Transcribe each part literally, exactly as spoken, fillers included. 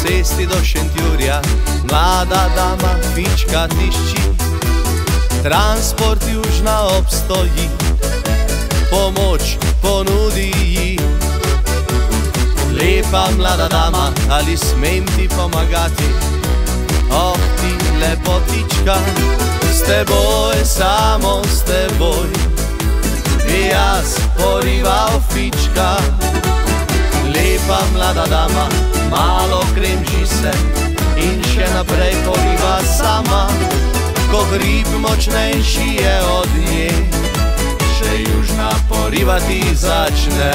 cesti do Šentjurja mlada dama fička tišči. Transport južna obstoji, pomoč ponudi ji. Lepa mlada dama, ali smem ti pomagati? Oh ti lepotička, s teboj, samo s teboj bi jaz porival fička. Lepa mlada dama, malo kremži se in še naprej poriva sama. Ko hrib močnejši je od nje, še južna porivati začne.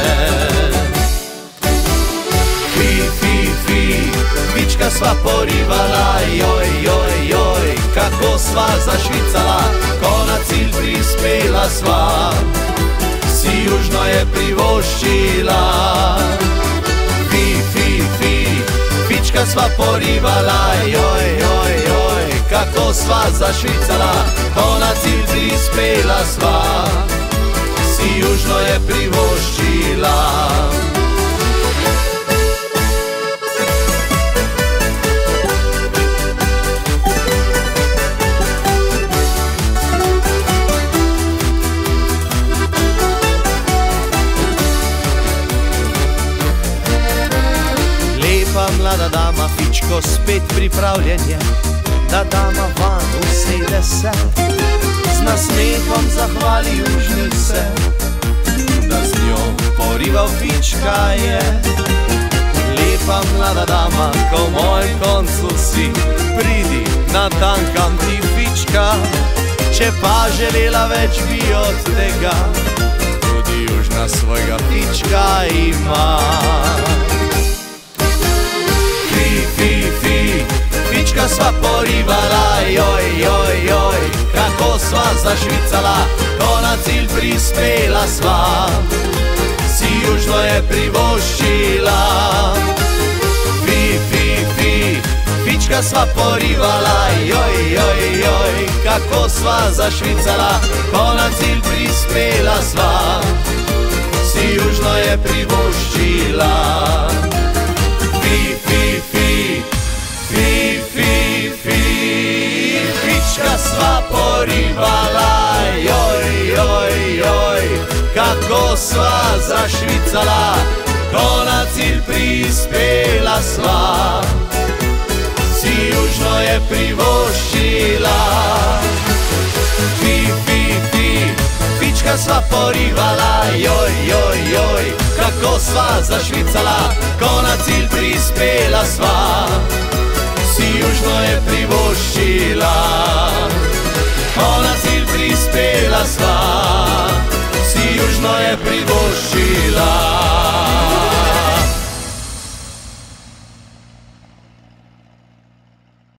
Fi, fi, fi, fička sva porivala, joj, joj, joj, kako sva zašvicala, ko na cilj prispela sva, si južno je privoščila. Fi, fi, fi, fička sva porivala, joj, joj, joj, kako sva zašvicala, ko na cilj prispela sva, si južno je privoščila. Lepa mlada dama, fičko spet pripravljen je, da dama van usede se, z nasmehom zahvali južni se, da z njo porival fička je. Lepa mlada dama, ko v mojem koncu si, pridi, natankam ti fička, če pa želela več bi od tega, tudi južna svojega fička ima. Fi, fi, fi, fička sva porivala, joj, joj, joj, kako sva zašvicala, ko na cilj prispela sva, si južno je privoščila. Fi, fi, fi, fička sva porivala, joj, joj, joj, kako sva zašvicala, ko na cilj prispela sva, si južno je privoščila. Fi, fi, fi, fi, fi, fi, fička sva porivala, joj, joj, joj, kako sva zašvicala, ko na cilj prispela sva, si južno je privoščila. Fi, fi, fi, fička sva porivala, joj, joj, joj, kako sva zašvicala, ko na cilj prispela sva, si južno je privoščila. Ko na cilj prispela sva, si južno je privoščila.